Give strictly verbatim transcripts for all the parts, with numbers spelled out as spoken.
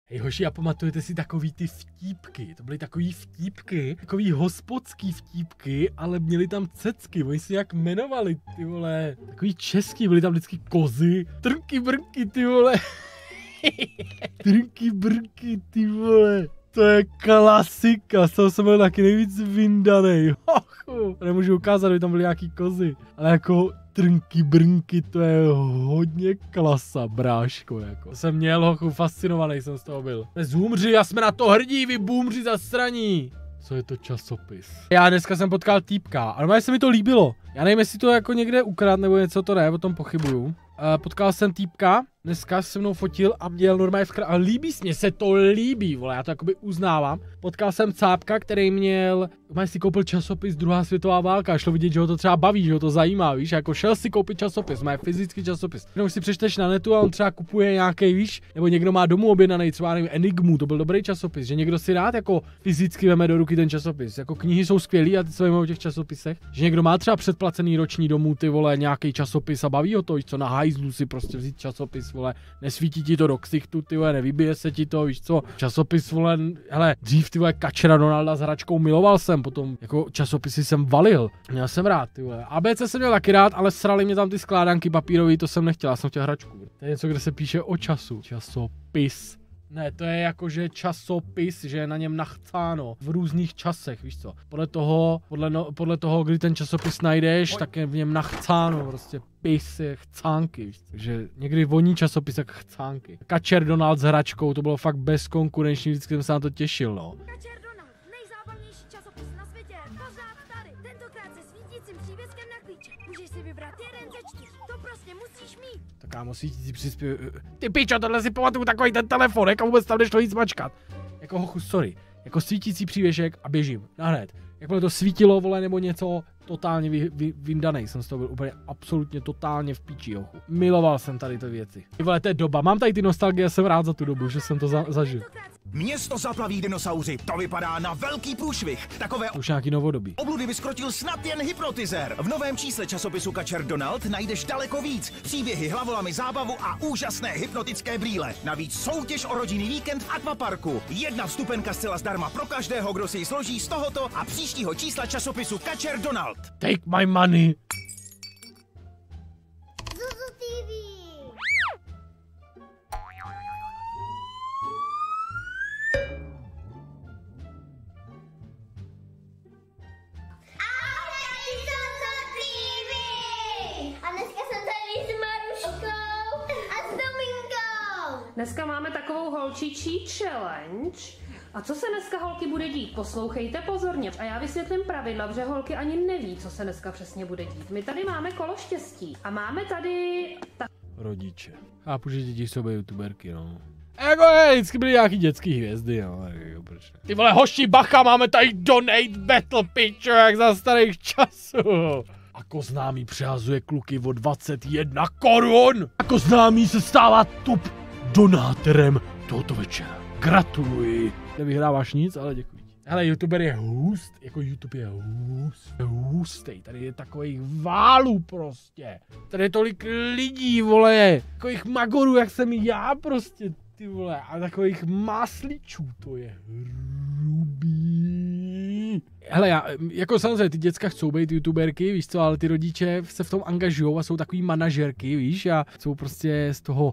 Hej hoši, a pamatujete si takový ty vtípky? To byly takový vtípky, takový hospodský vtípky, ale měli tam cecky, oni se jak jmenovali, ty vole. Takový český, byly tam vždycky kozy, trnky brnky, ty vole. Trnky brnky, ty vole. To je klasika, z toho jsem byl taky nejvíc vyndanej. Nemůžu ukázat, aby tam byly nějaký kozy, ale jako trnky brnky, to je hodně klasa, bráško, jako. Jsem měl hochu, fascinovaný jsem z toho byl. Zoomři a jsme na to hrdí, vy boomři zasraní. Co je to časopis? Já dneska jsem potkal týpka, ale mě se mi to líbilo. Já nevím, jestli to jako někde ukrát nebo něco, to ne, o tom pochybuju. Uh, potkal jsem týpka, dneska se mnou fotil a měl normálně v a líbí se, mně se to líbí, vole, já to jakoby uznávám. Potkal jsem cápka, který měl, má si koupil časopis Druhá světová válka, šlo vidět, že ho to třeba baví, že ho to zajímá, víš, jako šel si koupit časopis, má fyzický časopis. Jenom si přečteš na netu a on třeba kupuje nějaký, víš, nebo někdo má domů objednaný, třeba nevím, Enigmu, to byl dobrý časopis, že někdo si rád jako fyzicky veme do ruky ten časopis. Jako knihy jsou skvělý a ty se o těch časopisech, že někdo má třeba předplacený roční domů, ty vole, nějaký časopis a baví ho to, víš co, na hajzlu si prostě vzít časopis, vole, nesvítí ti to do ksichtu, ty vole, nevybije se ti to, víš co, časopis, vole, hele, dřív ty vole Kačera Donalda s hračkou miloval jsem, potom jako časopisy jsem valil, měl jsem rád, ty vole, A B C jsem měl taky rád, ale srali mě tam ty skládanky papírový, to jsem nechtěl, já jsem chtěl hračku. To je něco, kde se píše o času, časopis. Ne, to je jakože časopis, že je na něm nachcáno v různých časech, víš co. Podle toho, podle, no, podle toho, kdy ten časopis najdeš, tak je v něm nachcáno, prostě pis je chcánky, víš co. Takže někdy voní časopis jak chcánky. Kačer Donald s hračkou, to bylo fakt bezkonkurenční, vždycky jsem se na to těšil, no. Kačer Donald, nejzábavnější časopis na světě, pořád tady, tentokrát se svítícím přívěskem na klíče. Můžeš si vybrat jeden ze čtyř, to prostě musíš mít. Tak kámo, svítící přispěv... Ty pičo, tohle si pamatuju takový ten telefon, jak vůbec tam nešlo nic mačkat. Jako hochu, sorry, jako svítící přívěšek a běžím, nahned. Jakmile to svítilo, vole, nebo něco, totálně vy, vy, vyndanej jsem z toho byl úplně absolutně totálně v píči, hochu. Miloval jsem tady ty věci. Ty vole, to je doba, mám tady ty nostalgie, jsem rád za tu dobu, že jsem to za, zažil. Město zaplaví dinosauři, to vypadá na velký průšvih. Takové Už nějaký novodobí. obludy vyskrotil snad jen hypnotizer. V novém čísle časopisu Kačer Donald najdeš daleko víc. Příběhy, hlavolamy, zábavu a úžasné hypnotické brýle. Navíc soutěž o rodinný víkend v akvaparku. Jedna vstupenka zcela zdarma pro každého, kdo si ji složí z tohoto a příštího čísla časopisu Kačer Donald. Take my money. Zuzu T V. A dneska jsem tady s Maruškou a s Dominkou. Dneska máme takovou holčičí challenge. A co se dneska holky bude dít? Poslouchejte pozorně. A já vysvětlím pravidla, protože holky ani neví, co se dneska přesně bude dít. My tady máme kolo štěstí. A máme tady... Ta... Rodiče. Chápu, že děti jsou youtuberky, no. Jako hej, vždycky byly nějaký dětský hvězdy, no, jako proč ne. Ty vole, hoši, bacha, máme tady donate battle picture, jak za starých časů. Ako známý přehazuje kluky o dvacet jedna korun. Ako známý se stává top donátorem tohoto večera. Gratuluji. Nevyhráváš nic, ale děkuji. Hele, youtuber je hust, jako YouTube je hust, hustej, tady je takových válů prostě. Tady je tolik lidí, vole, takových magorů, jak jsem já prostě, ty vole, a takových máslíčů, to je hrubý. Hele, já, jako samozřejmě ty děcka chcou být youtuberky, víš co, ale ty rodiče se v tom angažujou a jsou takový manažerky, víš, a jsou prostě z toho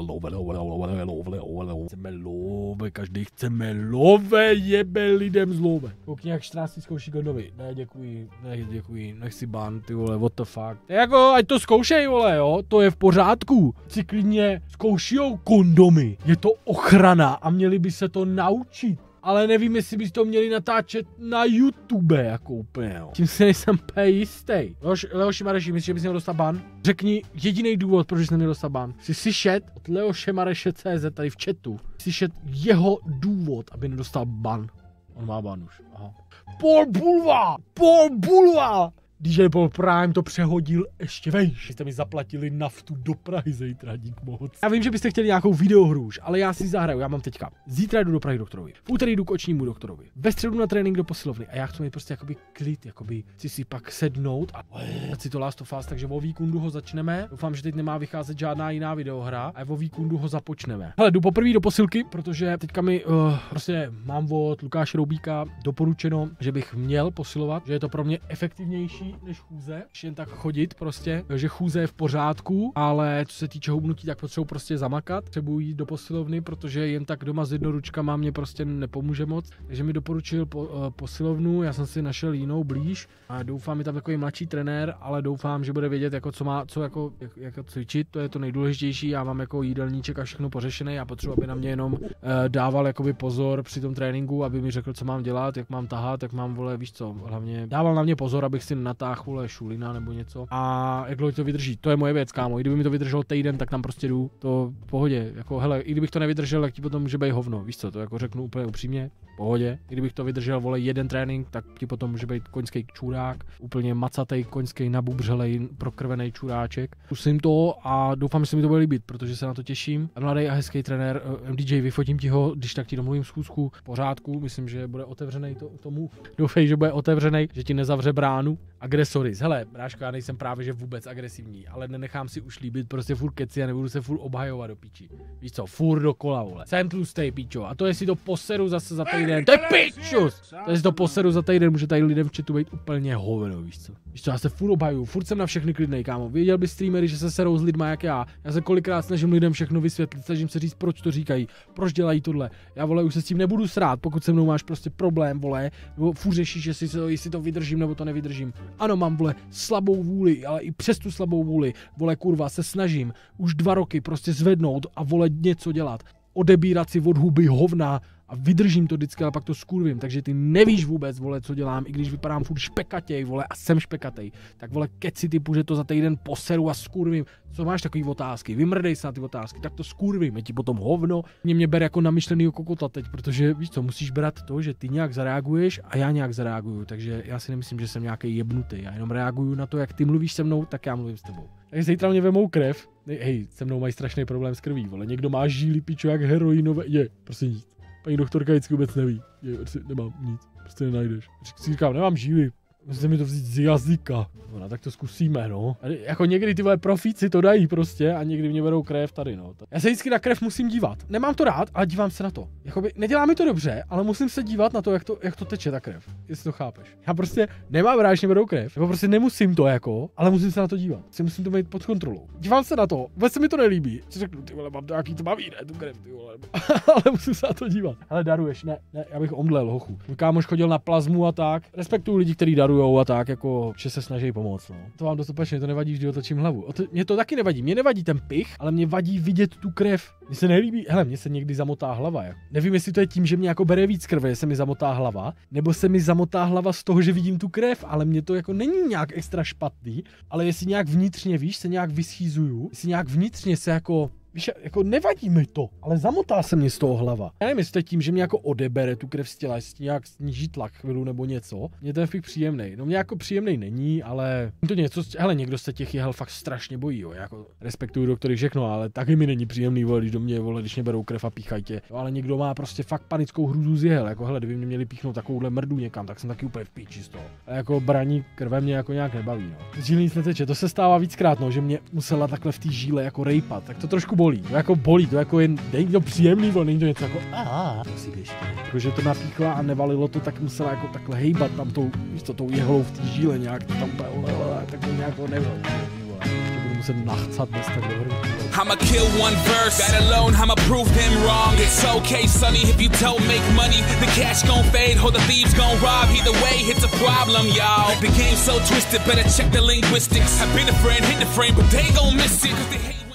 chceme love, každý chceme love, jebe lidem z love. Koukni, jak čtrnáct zkouší Godovi. Ne, děkuji, ne, děkuji, nechci ban, ty vole, what the fuck. Jako, ať to zkoušej, vole, jo, to je v pořádku. Si klidně zkoušijou kondomy, je to ochrana a měli by se to naučit. Ale nevím, jestli bys to měli natáčet na YouTube, jako úplně, jo. Tím si nejsem úplně jistý. Leoš, Leoši Mareši, myslíš, že bys měl dostat ban? Řekni jediný důvod, proč jsi neměl dostat ban. Jsi slyšet od Leoše Mareše C Z tady v chatu. Slyšet jeho důvod, aby nedostal ban. On má ban už, aha. Paul Bulva! Paul Bulva! D J Paul Prime to přehodil ještě vejš. Jste mi zaplatili naftu do Prahy zítra, dík moc. Já vím, že byste chtěli nějakou videohru už, ale já si zahraju, já mám teďka. Zítra jdu do Prahy doktorovi. V úterý jdu k očnímu doktorovi. Ve středu na trénink do posilovny a já chci mít prostě jakoby klid, jakoby chci si pak sednout a dát si to Last of Us, takže o víkendu ho začneme. Doufám, že teď nemá vycházet žádná jiná videohra a o víkendu ho započneme. Hele, jdu poprvé do posilky, protože teďka mi uh, prostě mám od Lukáše Roubíka doporučeno, že bych měl posilovat, že je to pro mě efektivnější než chůze, když jen tak chodit prostě, že chůze je v pořádku, ale co se týče hubnutí, tak potřebuji prostě zamakat, potřebuji jít do posilovny, protože jen tak doma s jednoručkama mě prostě nepomůže moc, takže mi doporučil po, uh, posilovnu, já jsem si našel jinou blíž a doufám, je tam takový mladší trenér, ale doufám, že bude vědět, jako co má, co jako, jak, jako cvičit, to je to nejdůležitější, já mám jako jídelníček a všechno pořešené, já potřebuji, aby na mě jenom uh, dával jakoby pozor při tom tréninku, aby mi řekl, co mám dělat, jak mám tahat, jak mám, vole, víš co, hlavně dával na mě pozor, abych si natáhl, vole, šulina nebo něco a jak dlouho to vydrží, to je moje věc, kámo, i kdyby mi to vydrželo týden, tak tam prostě jdu, to v pohodě, jako hele, i kdybych to nevydržel, tak ti potom může být hovno, víš co, to jako řeknu úplně upřímně, v pohodě, i kdybych to vydržel, vole, jeden trénink, tak ti potom může být koňský čurák, úplně macatej, koňský, nabubřelej, prokrvený čuráček. Zkusím to a doufám, že se mi to bude líbit, protože se na to těším. A mladý a hezký trenér M D J, vyfotím ti ho, když tak ti domluvím schůzku v pořádku, myslím, že bude otevřený to, tomu. Doufej, že bude otevřený, že ti nezavře bránu. Agresoris. Hele, bráško, já nejsem právě že vůbec agresivní, ale nenechám si už líbit, prostě furt keci a nebudu se furt obhajovat do piči. Víš co, furt dokola, vole. Jsem tlustej, pičo. A to jestli to poseru zase za týden, to je pičus! To jestli to poseru za týden, může tady lidem v chatu být úplně hovno, víš co. Víš co, já se furt obhajuju, furt jsem na všechny klidnej, kámo. Věděl by streamery, že se serou s lidma jak já. Já se kolikrát snažím lidem všechno vysvětlit, snažím se říct, proč to říkají, proč dělají tohle. Já, vole, už se s tím nebudu srát, pokud se mnou máš prostě problém, vole, nebo furt řešíš, jestli, to, jestli to vydržím nebo to nevydržím. Ano, mám, vole, slabou vůli, ale i přes tu slabou vůli, vole, kurva, se snažím už dva roky prostě zvednout a, vole, něco dělat. Odebírat si od huby hovna a vydržím to vždycky, ale pak to skurvím, takže ty nevíš vůbec, vole, co dělám, i když vypadám furt špekatěj, vole, a jsem špekatej, tak, vole, keci typu, že to za týden poseru a skurvím. Co máš takový otázky? Vymrdej se na ty otázky, tak to skurvím, je ti potom hovno. Mě mě ber jako namyšlenýho kokota teď, protože víš co, musíš brát to, že ty nějak zareaguješ a já nějak zareaguju, takže já si nemyslím, že jsem nějaký jebnutý, já jenom reaguju na to, jak ty mluvíš se mnou, tak já mluvím s tebou. Takže zítra mě vemou krev. Hej, se mnou mají strašný problém s krví, vole. Někdo má žíly, pičo, jak heroinové. Je, prostě nic. Paní doktorka vždycky vůbec neví. Je, prostě nemám nic. Prostě nenajdeš. Si říkám, nemám žíly. Musíte mi to vzít z jazyka. No, tak to zkusíme, no. A jako někdy ty vole profíci to dají prostě a někdy mě berou krev tady, no. Já se vždycky na krev musím dívat. Nemám to rád, ale dívám se na to. Jakoby nedělá mi to dobře, ale musím se dívat na to, jak to, jak to teče ta krev. Jestli to chápeš. Já prostě nemám rád, že mě berou krev. Nebo prostě nemusím to jako, ale musím se na to dívat. Si musím to mít pod kontrolou. Dívám se na to, vůbec se mi to nelíbí. Si řeknu, ty vole, mám to nějaký tmavý, ne, tu krev, ty vole. Ale musím se na to dívat. Ale daruješ, ne, ne, já bych omdlel, hochu. Můj kámoš chodil na plazmu a tak. Respektuju lidi, kteří darujou a tak, jako, že se snaží pomoct, no. To vám dost opačně, to nevadí, vždy otočím hlavu. O to, mě to taky nevadí, mě nevadí ten pich, ale mě vadí vidět tu krev. Mně se nelíbí, hele, mně se někdy zamotá hlava, jak. Nevím, jestli to je tím, že mě jako bere víc krve, se mi zamotá hlava, nebo se mi zamotá hlava z toho, že vidím tu krev, ale mně to jako není nějak extra špatný, ale jestli nějak vnitřně, víš, se nějak vyschýzuju, jestli nějak vnitřně se jako víš, jako nevadí mi to, ale zamotá se mě z toho hlava. Já nevím, jestli to je tím, že mě jako odebere tu krev z těla, jestli nějak sníží tlak chvíli nebo něco. Mně ten fakt příjemný. No mě jako příjemný není, ale to něco, hele, někdo se těch jehel fakt strašně bojí, jo. Já jako respektuju doktory všechno, ale taky mi není příjemný, vole, když do mě, vole, když mě berou krev a píchají tě. Jo, ale někdo má prostě fakt panickou hrůzu z jehel, jako hele, kdyby mě měli píchnout takovouhle mrdu někam, tak jsem taky úplně v píči z toho. A jako braní krve mě jako nějak nebaví, no. Žíly nic neteče, to se stává víckrát, no, že mě musela takhle v té žíle jako rejpat, tak to trošku bolí. To jako bolí, to jako jen, není to příjemný, vole, není to něco jako aaa, to si běžte. Protože to napíchla a nevalilo to, tak musela jako takhle hejbat tam tou, víš co, tou jehlou v té žíle nějak, to tam bylo, tak to nějak nebylo. Budu muset nachcat bez tak do hry. I'ma kill one verse, that alone I'ma prove them wrong. It's okay, sonny, if you don't make money, the cash gon' fade, or the thieves gon' rob. Either way, it's a problem, y'all. The game's so twisted, better check the linguistics. I've been a friend, hit the frame, but they gon' miss it, cause they hate